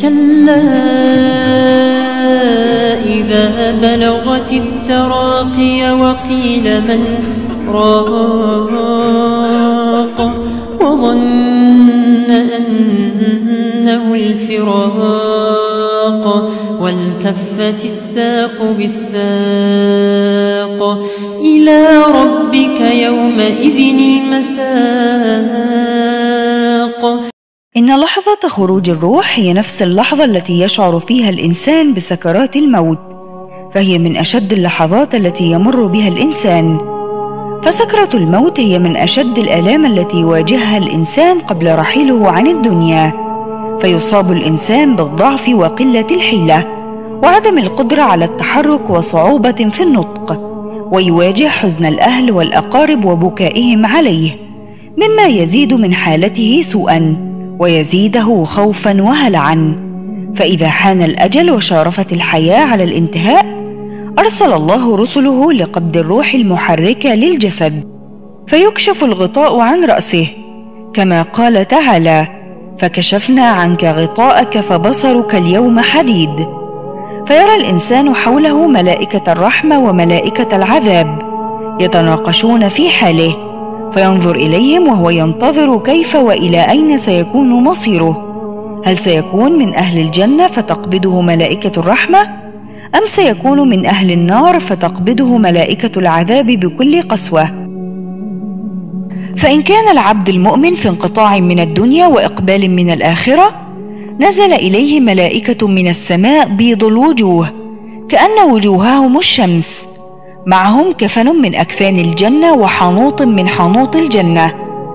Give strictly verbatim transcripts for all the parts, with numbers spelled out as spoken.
كلا إذا بلغت التراقي وقيل من راق وظن أنه الفراق والتفت الساق بالساق إلى ربك يومئذ المساق. إن لحظة خروج الروح هي نفس اللحظة التي يشعر فيها الإنسان بسكرات الموت، فهي من أشد اللحظات التي يمر بها الإنسان. فسكرة الموت هي من أشد الآلام التي يواجهها الإنسان قبل رحيله عن الدنيا، فيصاب الإنسان بالضعف وقلة الحيلة وعدم القدرة على التحرك وصعوبة في النطق، ويواجه حزن الأهل والأقارب وبكائهم عليه، مما يزيد من حالته سوءاً ويزيده خوفاً وهلعاً. فإذا حان الأجل وشارفت الحياة على الانتهاء، أرسل الله رسله لقبض الروح المحركة للجسد، فيكشف الغطاء عن رأسه، كما قال تعالى: فكشفنا عنك غطاءك فبصرك اليوم حديد. فيرى الإنسان حوله ملائكة الرحمة وملائكة العذاب يتناقشون في حاله، فينظر إليهم وهو ينتظر كيف وإلى أين سيكون مصيره. هل سيكون من أهل الجنة فتقبضه ملائكة الرحمة، أم سيكون من أهل النار فتقبضه ملائكة العذاب بكل قسوة؟ فإن كان العبد المؤمن في انقطاع من الدنيا وإقبال من الآخرة، نزل إليه ملائكة من السماء بيض الوجوه كأن وجوههم الشمس، معهم كفن من أكفان الجنة وحنوط من حنوط الجنة،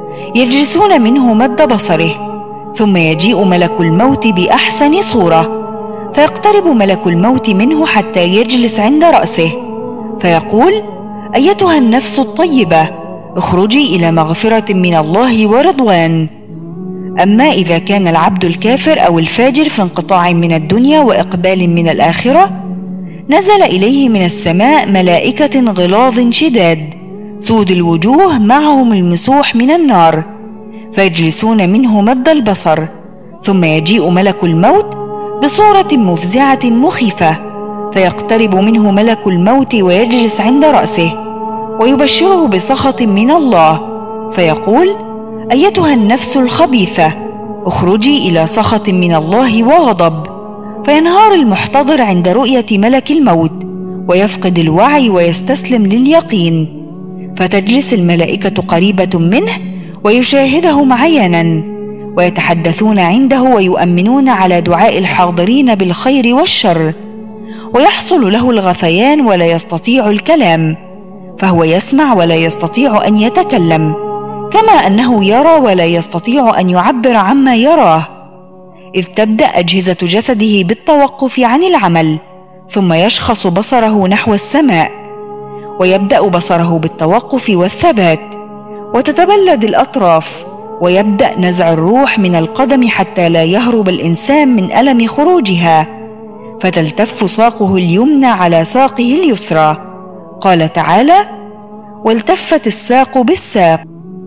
يجلسون منه مد بصره، ثم يجيء ملك الموت بأحسن صورة، فيقترب ملك الموت منه حتى يجلس عند رأسه، فيقول: أيتها النفس الطيبة، اخرجي إلى مغفرة من الله ورضوان. أما إذا كان العبد الكافر أو الفاجر في انقطاع من الدنيا وإقبال من الآخرة، نزل إليه من السماء ملائكة غلاظ شداد سود الوجوه معهم المسوح من النار، فيجلسون منه مد البصر، ثم يجيء ملك الموت بصورة مفزعة مخيفة، فيقترب منه ملك الموت ويجلس عند رأسه، ويبشره بسخط من الله، فيقول: أيتها النفس الخبيثة، اخرجي إلى سخط من الله وغضب. فينهار المحتضر عند رؤية ملك الموت ويفقد الوعي ويستسلم لليقين، فتجلس الملائكة قريبة منه ويشاهدهم عيانا، ويتحدثون عنده ويؤمنون على دعاء الحاضرين بالخير والشر، ويحصل له الغثيان ولا يستطيع الكلام، فهو يسمع ولا يستطيع أن يتكلم، كما أنه يرى ولا يستطيع أن يعبر عما يراه، إذ تبدأ أجهزة جسده بالتوقف عن العمل، ثم يشخص بصره نحو السماء، ويبدأ بصره بالتوقف والثبات، وتتبلد الأطراف، ويبدأ نزع الروح من القدم حتى لا يهرب الإنسان من ألم خروجها، فتلتف ساقه اليمنى على ساقه اليسرى. قال تعالى: والتفت الساق بالساق.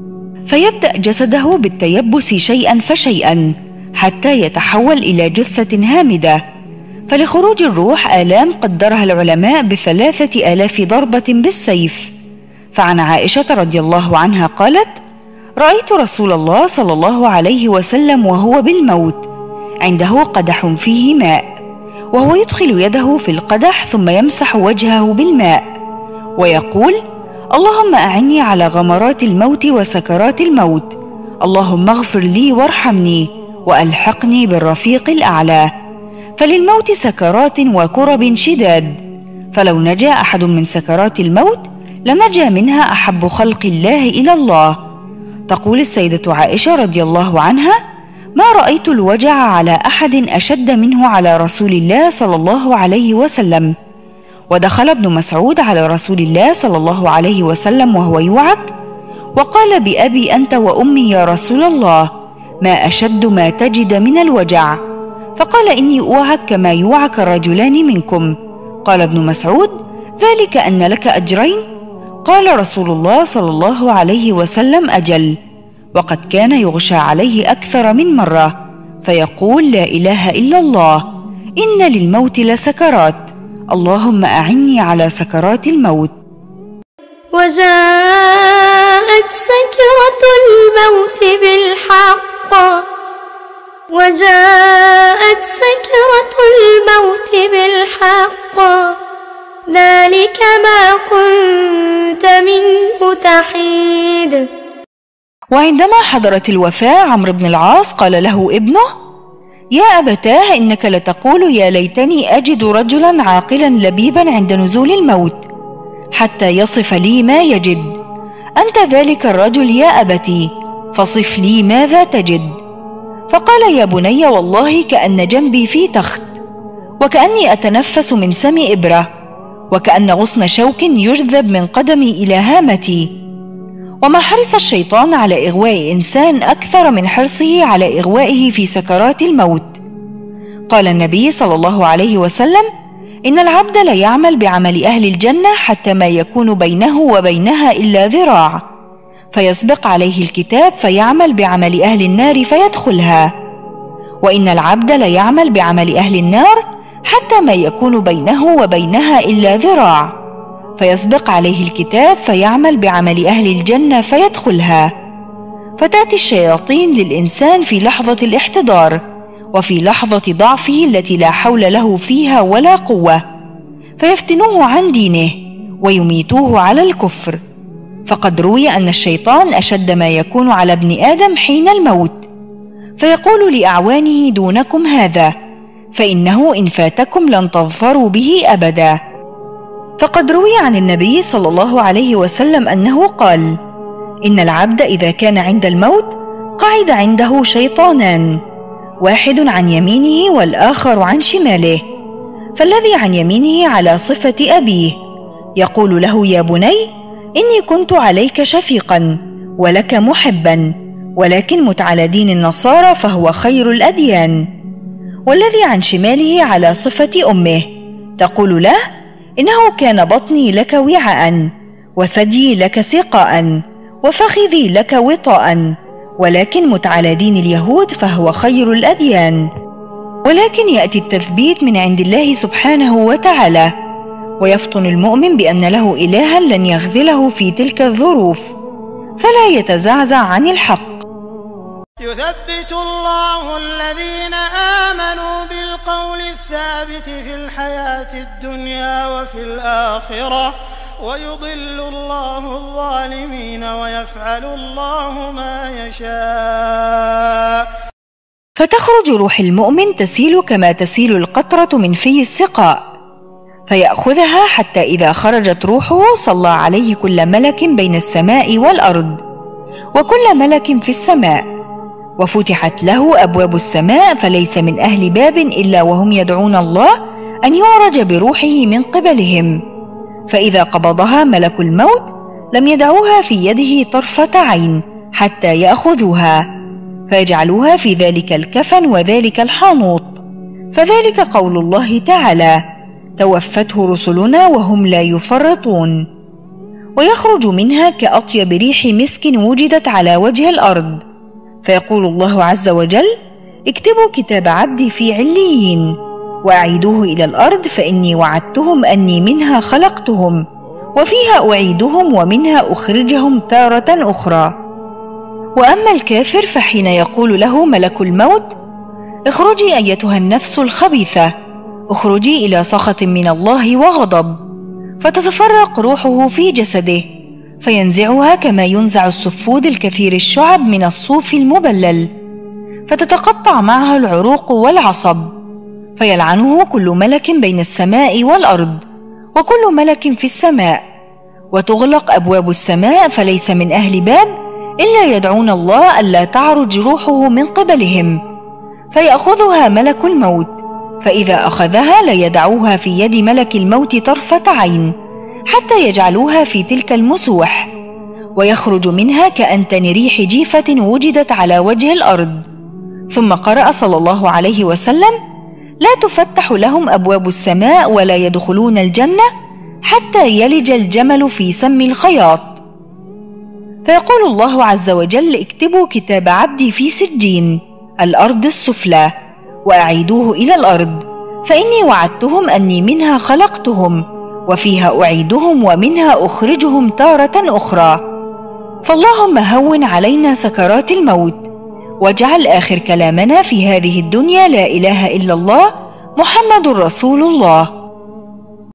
فيبدأ جسده بالتيبس شيئا فشيئا حتى يتحول إلى جثة هامدة. فلخروج الروح آلام قدرها العلماء بثلاثة آلاف ضربة بالسيف. فعن عائشة رضي الله عنها قالت: رأيت رسول الله صلى الله عليه وسلم وهو بالموت، عنده قدح فيه ماء، وهو يدخل يده في القدح ثم يمسح وجهه بالماء ويقول: اللهم أعني على غمرات الموت وسكرات الموت، اللهم اغفر لي وارحمني وألحقني بالرفيق الأعلى. فللموت سكرات وكرب شداد، فلو نجا أحد من سكرات الموت لنجا منها أحب خلق الله إلى الله. تقول السيدة عائشة رضي الله عنها: ما رأيت الوجع على أحد أشد منه على رسول الله صلى الله عليه وسلم. ودخل ابن مسعود على رسول الله صلى الله عليه وسلم وهو يوعك، وقال: بأبي أنت وأمي يا رسول الله، ما أشد ما تجد من الوجع؟ فقال: إني أوعك كما يوعك الرجلان منكم. قال ابن مسعود: ذلك أن لك أجرين؟ قال رسول الله صلى الله عليه وسلم: أجل. وقد كان يغشى عليه أكثر من مرة. فيقول: لا إله إلا الله، إن للموت لسكرات، اللهم أعني على سكرات الموت. وجاءت سكرة الموت بالحق وجاءت سكرة الموت بالحق ذلك ما كنت منه تحيد. وعندما حضرت الوفاة عمرو بن العاص قال له ابنه: يا أبتاه، إنك لتقول يا ليتني أجد رجلا عاقلا لبيبا عند نزول الموت حتى يصف لي ما يجد. أنت ذلك الرجل يا أبتي، فصف لي ماذا تجد. فقال: يا بني، والله كأن جنبي في تخت، وكأني أتنفس من سم إبرة، وكأن غصن شوك يجذب من قدمي إلى هامتي. وما حرص الشيطان على إغواء إنسان أكثر من حرصه على إغوائه في سكرات الموت. قال النبي صلى الله عليه وسلم: إن العبد ليعمل بعمل أهل الجنة حتى ما يكون بينه وبينها إلا ذراع، فيسبق عليه الكتاب فيعمل بعمل أهل النار فيدخلها، وإن العبد ليعمل بعمل أهل النار حتى ما يكون بينه وبينها إلا ذراع، فيسبق عليه الكتاب فيعمل بعمل أهل الجنة فيدخلها. فتأتي الشياطين للإنسان في لحظة الاحتضار وفي لحظة ضعفه التي لا حول له فيها ولا قوة، فيفتنوه عن دينه ويميتوه على الكفر. فقد روي أن الشيطان أشد ما يكون على ابن آدم حين الموت، فيقول لأعوانه: دونكم هذا، فإنه إن فاتكم لن تظفروا به أبدا. فقد روي عن النبي صلى الله عليه وسلم أنه قال: إن العبد إذا كان عند الموت قعد عنده شيطانان، واحد عن يمينه والآخر عن شماله، فالذي عن يمينه على صفة أبيه يقول له: يا بني، إني كنت عليك شفيقا ولك محبا، ولكن مت على دين النصارى فهو خير الأديان. والذي عن شماله على صفة أمه تقول له: إنه كان بطني لك وعاء، وثديي لك سقاء، وفخذي لك وطاء، ولكن مت على دين اليهود فهو خير الأديان. ولكن يأتي التثبيت من عند الله سبحانه وتعالى، ويفطن المؤمن بأن له إلها لن يخذله في تلك الظروف، فلا يتزعزع عن الحق. يثبت الله الذين آمنوا بالقول الثابت في الحياة الدنيا وفي الآخرة، ويضل الله الظالمين ويفعل الله ما يشاء. فتخرج روح المؤمن تسيل كما تسيل القطرة من في السقاء، فيأخذها حتى إذا خرجت روحه صلى عليه كل ملك بين السماء والأرض، وكل ملك في السماء، وفتحت له أبواب السماء، فليس من أهل باب إلا وهم يدعون الله أن يعرج بروحه من قبلهم. فإذا قبضها ملك الموت لم يدعوها في يده طرفة عين حتى يأخذوها، فيجعلوها في ذلك الكفن وذلك الحانوط. فذلك قول الله تعالى: توفته رسلنا وهم لا يفرطون. ويخرج منها كأطيب ريح مسك وجدت على وجه الأرض، فيقول الله عز وجل: اكتبوا كتاب عبدي في عليين، وأعيدوه إلى الأرض، فإني وعدتهم أني منها خلقتهم، وفيها أعيدهم ومنها أخرجهم تارة أخرى. وأما الكافر فحين يقول له ملك الموت: اخرجي أيتها النفس الخبيثة، اخرجي إلى سخط من الله وغضب، فتتفرق روحه في جسده، فينزعها كما ينزع السفود الكثير الشعب من الصوف المبلل، فتتقطع معها العروق والعصب، فيلعنه كل ملك بين السماء والأرض، وكل ملك في السماء، وتغلق أبواب السماء، فليس من أهل باب إلا يدعون الله ألا تعرج روحه من قبلهم، فيأخذها ملك الموت، فإذا أخذها ليدعوها في يد ملك الموت طرفة عين حتى يجعلوها في تلك المسوح، ويخرج منها كأنتن ريح جيفة وجدت على وجه الأرض. ثم قرأ صلى الله عليه وسلم: لا تفتح لهم أبواب السماء ولا يدخلون الجنة حتى يلج الجمل في سم الخياط. فيقول الله عز وجل: اكتبوا كتاب عبدي في سجين، الأرض السفلى، وأعيدوه إلى الأرض، فإني وعدتهم أني منها خلقتهم وفيها أعيدهم ومنها أخرجهم تارة أخرى. فاللهم هون علينا سكرات الموت، واجعل آخر كلامنا في هذه الدنيا لا إله إلا الله محمد رسول الله.